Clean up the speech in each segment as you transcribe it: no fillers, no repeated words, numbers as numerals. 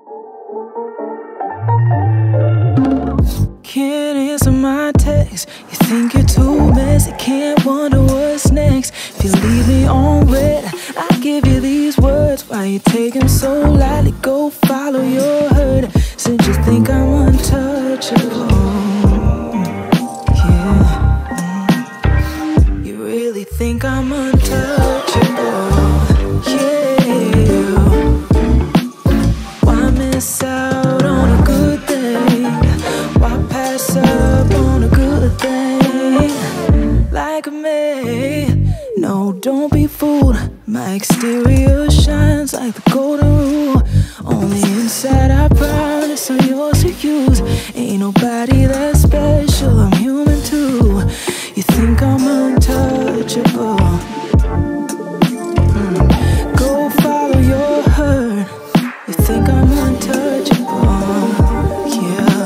Can't answer my text. You think you're too messy, can't wonder what's next. If you leave me on red, I give you these words. Why you take them so lightly? Go follow your herd. Since you think I'm untouchable, yeah. You really think I'm untouchable, yeah. Why miss out on a good thing? Why pass up on a good thing like me? No, don't be fooled. My exterior shines like the golden rule. Only inside I promise I'm yours to use. Ain't nobody that special, I'm human too. You think I'm untouchable? Go follow your herd. You think I'm untouchable? Yeah.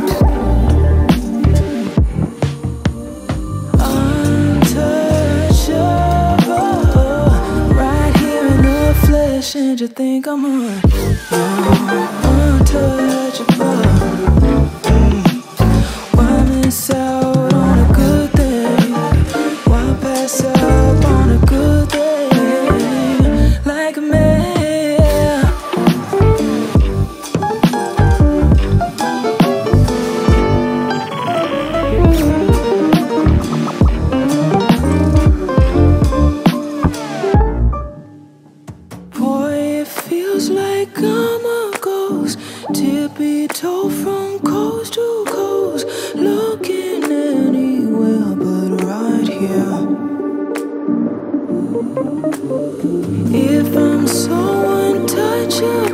Untouchable. Right here in the flesh, and you think I'm untouchable. Why miss out on a good thing? Why pass up on a good thing like me? Boy, it feels like I'm a ghost, tippy-toe from coast to coast, looking anywhere but right here. If I'm so untouchable,